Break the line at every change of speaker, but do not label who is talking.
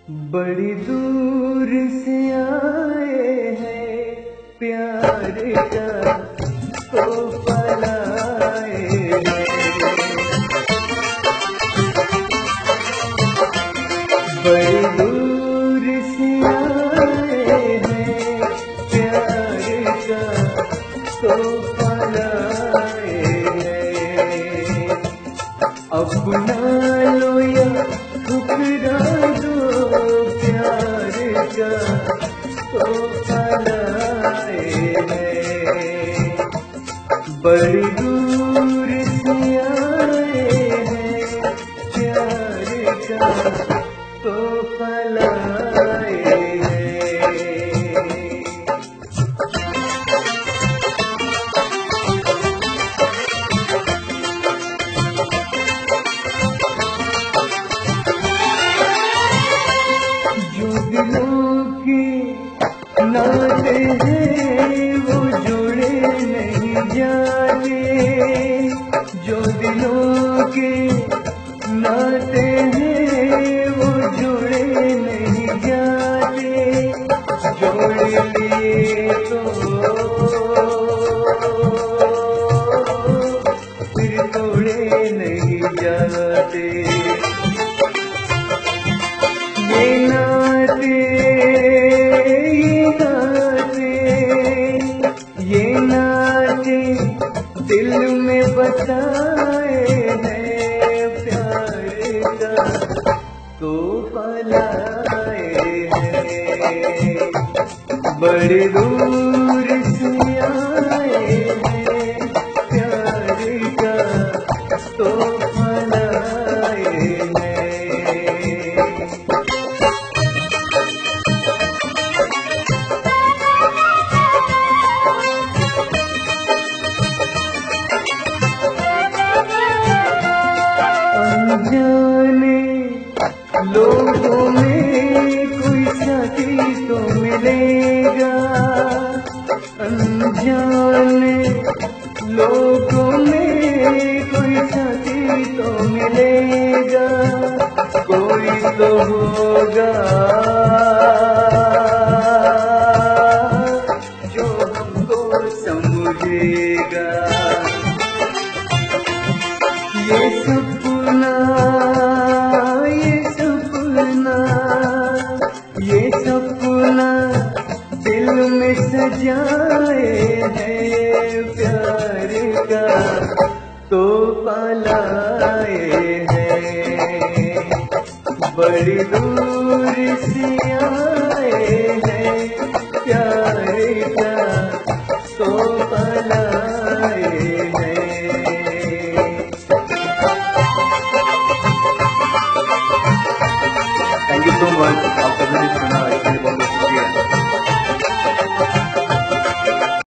बड़ी दूर से आए हैं प्यार का तोहफा लाए हैं। बड़ी दूर से आए हैं प्यार का तोहफा लाए हैं। अपना लो या ठुकरा दो प्यार का तोहफा लाए हैं। बड़ी दूर से आए हैं प्यार का तोहफा लाए हैं। जो दिलों के नाते हैं वो जुड़े नहीं जाते। जो दिलों के नाते हैं वो जुड़े नहीं जाते। जोड़ लिए तो फिर तोड़े नहीं जाते। ये नाते दिल में बसाए हैं प्यार का तोहफा लाए हैं। बड़ी दूर से आए हैं प्यार का तोहफा लाए हैं। अनजाने लोगों में कोई साथी तो मिलेगा। अनजाने लोगों में कोई साथी तो मिलेगा। कोई तो होगा जो हमको समझेगा। ये सपना दिल में सजाए हैं प्यार का तोहफा लाए हैं। बड़ी दूर से आए हैं प्यार का तोहफा लाए हैं। Thank you so much.